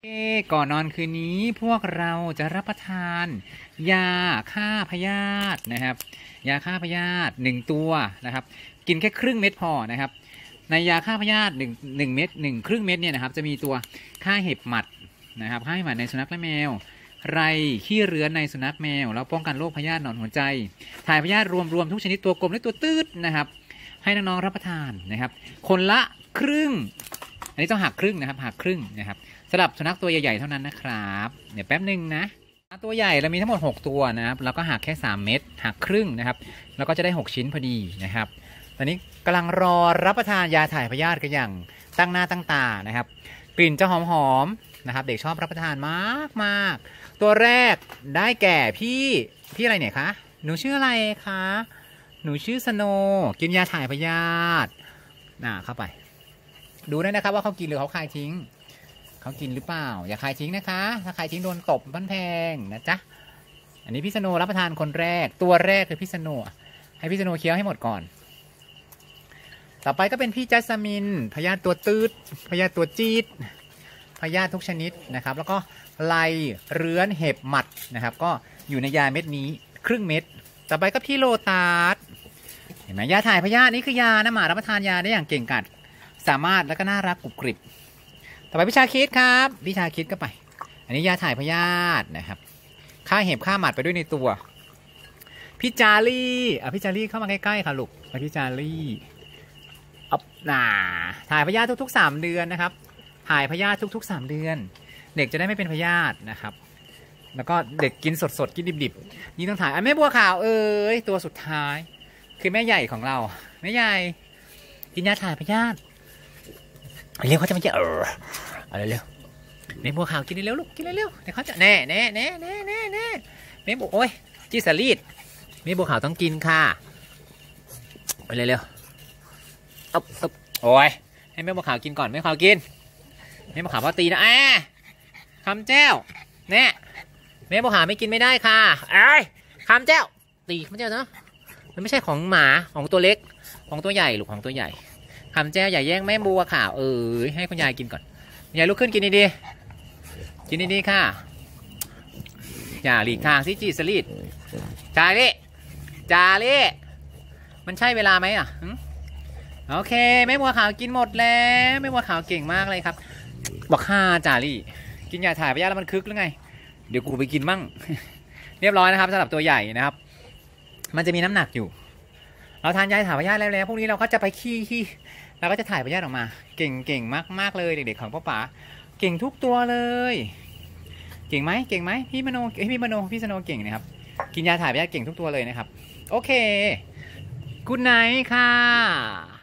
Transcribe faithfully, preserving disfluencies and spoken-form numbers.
ก่อนนอนคืนนี้พวกเราจะรับประทานยาฆ่าพยาธินะครับยาฆ่าพยาธิหนึ่งตัวนะครับกินแค่ครึ่งเม็ดพอนะครับในยาฆ่าพยาธิหนึ่งหนึ่งเม็ดหนึ่งครึ่งเม็ดเนี่ยนะครับจะมีตัวฆ่าเห็บหมัดนะครับฆ่าเห็บหมัดในสุนัขและแมวไรขี้เรื้อนในสุนัขแมวแล้วป้องกันโรคพยาธิหนอนหัวใจถ่ายพยาธิรวมรวมทุกชนิดตัวกลมและตัวตืดนะครับให้น้องๆรับประทานนะครับคนละครึ่งอันนี้ต้องหักครึ่งนะครับหักครึ่งนะครับสำหรับสุนัขตัวใหญ่ๆเท่านั้นนะครับเดี๋ยวแป๊บหนึ่งนะตัวใหญ่เรามีทั้งหมดหกตัวนะครับแล้วก็หักแค่สามเม็ดหักครึ่งนะครับแล้วก็จะได้หกชิ้นพอดีนะครับตอนนี้กำลังรอรับประทานยาถ่ายพยาธิกันอย่างตั้งหน้าตั้งตานะครับกลิ่นจะหอมๆนะครับเด็กชอบรับประทานมากมากตัวแรกได้แก่พี่พี่อะไรเนี่ยคะหนูชื่ออะไรคะหนูชื่อสโนกินยาถ่ายพยาธิน่าเข้าไปดูได้นะครับว่าเขากินหรือเขาคายทิ้งเขากินหรือเปล่าอย่าคายทิ้งนะคะถ้าคายทิ้งโดนตบบ้านแพงนะจ๊ะอันนี้พี่สโนรับประทานคนแรกตัวแรกคือพี่สโนให้พี่สโนเคี้ยวให้หมดก่อนต่อไปก็เป็นพี่จัสมินพยาธิตัวตืดพยาธิตัวจี๊ดพยาธิทุกชนิดนะครับแล้วก็ไลเรื้อนเห็บหมัดนะครับก็อยู่ในยาเม็ดนี้ครึ่งเม็ดต่อไปก็พี่โลตาสเห็นไหมยาถ่ายพยาธินี่คือยานะหมารับประทานยาได้อย่างเก่งกาจสามารถแล้วก็น่ารักกรุบกริบต่อไปพี่ชาคิดครับพี่ชาคิดก็ไปอันนี้ยาถ่ายพยาธินะครับฆ่าเห็บฆ่าหมัดไปด้วยในตัวพี่จารี่อ่ะพี่จารี่เข้ามาใกล้ๆค่ะลูกพี่จารี่อ๊อบน่าถ่ายพยาธิทุกๆสามเดือนนะครับถ่ายพยาธิทุกๆสามเดือนเด็กจะได้ไม่เป็นพยาธินะครับแล้วก็เด็กกินสดๆกินดิบๆนี่ต้องถ่ายอ่ะแม่บัวขาวเอ้ยตัวสุดท้ายคือแม่ใหญ่ของเราแม่ใหญ่กินยาถ่ายพยาธิเร็วเขาจะไม่เจอเออเอาเร็วๆแม่บัวขาวกินเร็วลูกกินเร็วเดี๋ยวเขาจะแน่แน่แน่แน่แน่แน่แม่บัวโอ้ยจีสลีดแม่บัวขาวต้องกินค่ะไปเร็วๆอ๊บอ๊บโอ้ยให้แม่บัวขาวกินก่อนแม่บัวขาวกินแม่บัวขาวพอตีนะแอะคำแจ้วแน่แม่บัวขาวไม่กินไม่ได้ค่ะไอ้คำแจ้วตีคำแจ้วนะมันไม่ใช่ของหมาของตัวเล็กของตัวใหญ่ลูกของตัวใหญ่คำแจ้วอย่าแย่งแม่บัวขาวเออให้คุณยายกินก่อนยายลุกขึ้นกินดีๆกินดีๆค่ะอย่าหลีกทางสิจีสลีดจาเล่จาเล่มันใช่เวลาไหมอ่ะโอเคแม่บัวขาวกินหมดแล้วแม่บัวขาวเก่งมากเลยครับบอกห้าจารี่กินยาถ่ายพยาธิแล้วมันคึกหรือไงเดี๋ยวกูไปกินมั่งเรียบร้อยนะครับสำหรับตัวใหญ่นะครับมันจะมีน้ำหนักอยู่เราทานยาถ่ายพยาธิแล้วแล้วพวกนี้เราก็จะไปขี้ขี้เราก็จะถ่ายพยาธิออกมาเก่งเก่งมากมากเลยเด็กๆของพ่อป๋าเก่งทุกตัวเลยเก่งไหมเก่งไหมพี่มโนพี่มโนพี่สโนเก่งนะครับกินยาถ่ายพยาธิเก่งทุกตัวเลยนะครับโอเคกูไนท์ค่ะ